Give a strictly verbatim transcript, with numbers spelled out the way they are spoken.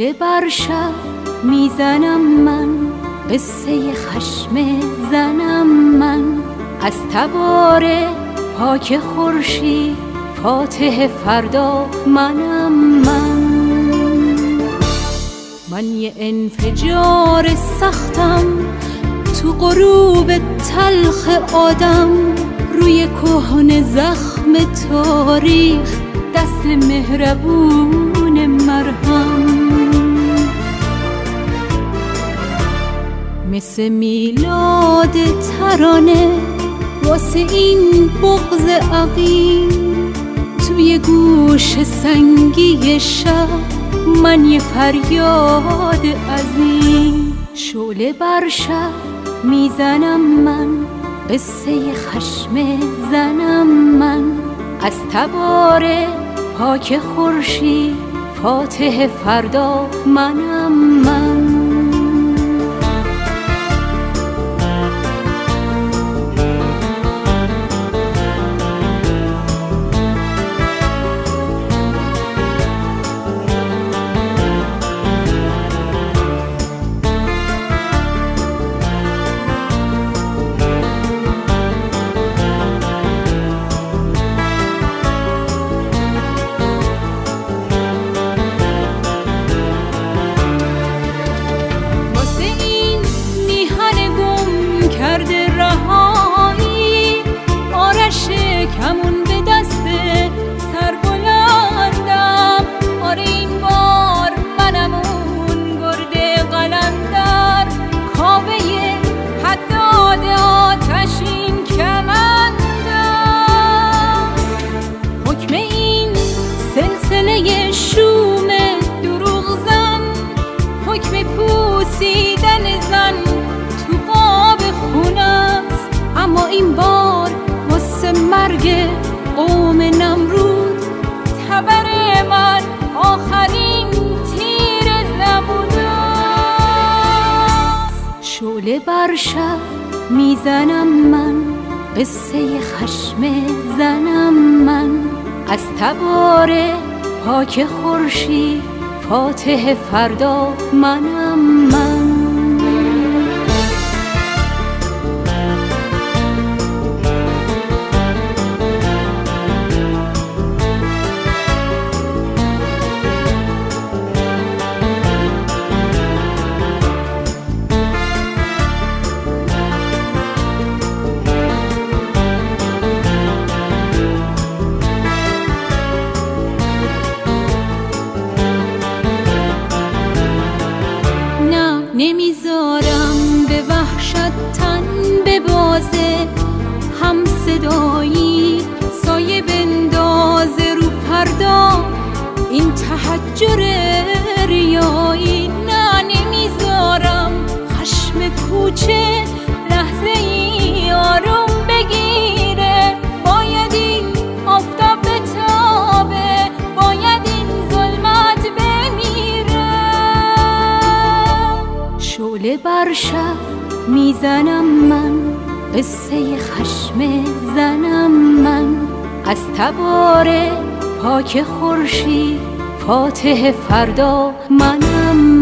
شعله بر شب میزنم من، قصه خشم زنم من، از تبار پاک خورشید فاتح فردا منم من. من یه انفجار سختم تو غروب تلخ آدم، روی کهنه زخم تاریخ دست مهربون مرهم. مثل میلاد ترانه واسه این بغض عقیم، توی گوش سنگی شب من یه فریاد عظیم. شعله بر شب میزنم من، قصه خشم زنم من، از تبار پاک خورشید فاتح فردا منم من. کمون به دست سربلندم، آره این بار منم اون گرد قلندر، کاوه حداد آتشین کمندم. حکم این سلسله شوم دروغ زن، حکم پوسیدن زن تو قاب خونه است، اما این بار مرگ قوم نمرود تبر من آخرین تیر زمون است. شعله بر شب میزنم من، قصه خشم زنم من، از تبار پاک خورشید فاتح فردا منم من. نمیذارم به وحشت تن به بازه، هم صدایی سایه بندازه رو پردا این تحجر ریایی. نه نمیذارم خشم کوچه لحظه ای آروم بگیره، باید این آفتاب بتابه، باید این ظلمت بمیره. شعله بر شب میزنم من، قصه خشم زنم من، از تبار پاک خورشید فاتح فردا منم